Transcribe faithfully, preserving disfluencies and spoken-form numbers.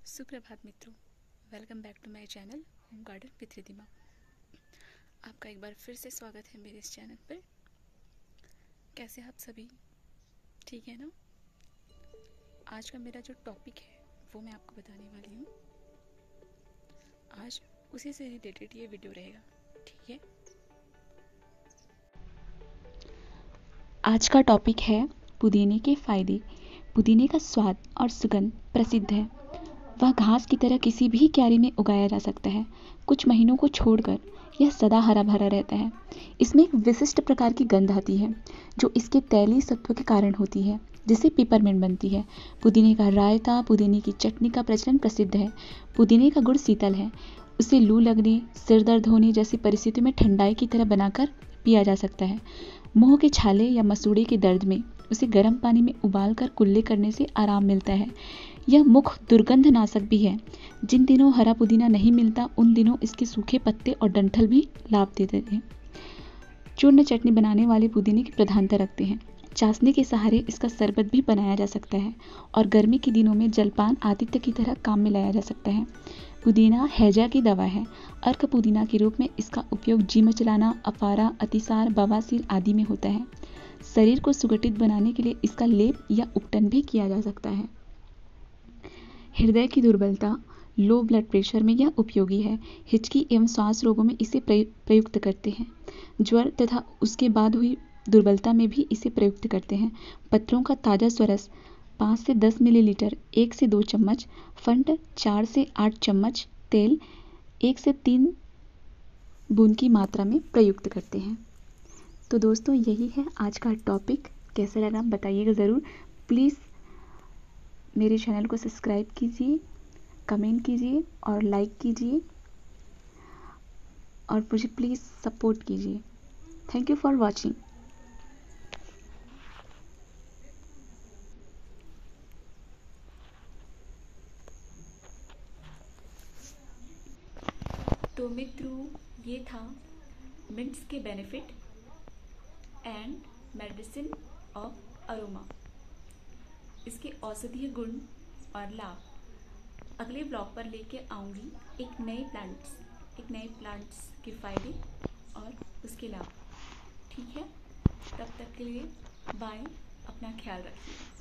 सुप्रभात मित्रों, welcome back to my channel home garden with Ridhima. आपका एक बार फिर से स्वागत है मेरे इस चैनल पर। कैसे आप सभी ठीक है ना? आज का मेरा जो टॉपिक है वो मैं आपको बताने वाली हूँ। आज उसी से रिलेटेड ये वीडियो रहेगा, ठीक है? आज का टॉपिक है पुदीने के फायदे। पुदीने का स्वाद और सुगंध प्रसिद्ध है। वह घास की तरह किसी भी क्यारी में उगाया जा सकता है। कुछ महीनों को छोड़कर यह सदा हरा भरा रहता है। इसमें एक विशिष्ट प्रकार की गंध आती है जो इसके तैलीय सत्व के कारण होती है, जिससे पिपरमिंट बनती है। पुदीने का रायता, पुदीने की चटनी का प्रचलन प्रसिद्ध है। पुदीने का गुण शीतल है। उसे लू लगने, सिर दर्द होने जैसी परिस्थितियों में ठंडाई की तरह बनाकर पिया जा सकता है। मुंह के छाले या मसूड़े के दर्द में उसे गर्म पानी में उबालकर कुल्ले करने से आराम मिलता है। यह मुख दुर्गंध नाशक भी है। जिन दिनों हरा पुदीना नहीं मिलता उन दिनों इसके सूखे पत्ते और डंठल भी लाभ देते हैं। चूर्ण चटनी बनाने वाले पुदीने की प्रधानता रखते हैं। चाशनी के सहारे इसका शरबत भी बनाया जा सकता है और गर्मी के दिनों में जलपान आतिथ्य की तरह काम में लाया जा सकता है। पुदीना हैजा की दवा है। अर्क पुदीना के रूप में इसका उपयोग जी मचलाना, अफारा, अतिसार, बवासीर आदि में होता है। शरीर को सुगठित बनाने के लिए इसका लेप या उपटन भी किया जा सकता है। हृदय की दुर्बलता, लो ब्लड प्रेशर में यह उपयोगी है। हिचकी एवं श्वास रोगों में इसे प्रयुक्त करते हैं। ज्वर तथा उसके बाद हुई दुर्बलता में भी इसे प्रयुक्त करते हैं। पत्रों का ताज़ा स्वरस पाँच से दस मिलीलीटर एक से दो चम्मच, फंड चार से आठ चम्मच, तेल एक से तीन बूंद की मात्रा में प्रयुक्त करते हैं। तो दोस्तों, यही है आज का टॉपिक। कैसा लगा बताइएगा ज़रूर। प्लीज़ मेरे चैनल को सब्सक्राइब कीजिए, कमेंट कीजिए और लाइक कीजिए और मुझे प्लीज़ सपोर्ट कीजिए। Thank you for watching. तो मित्रों, ये था मिंट्स के benefit and medicine of aroma, इसके औषधीय गुण और लाभ अगले ब्लॉग पर लेके आऊँगी। एक नए प्लांट्स एक नए प्लांट्स के फायदे और उसके लाभ, ठीक है? तब तक के लिए बाय। अपना ख्याल रखिए।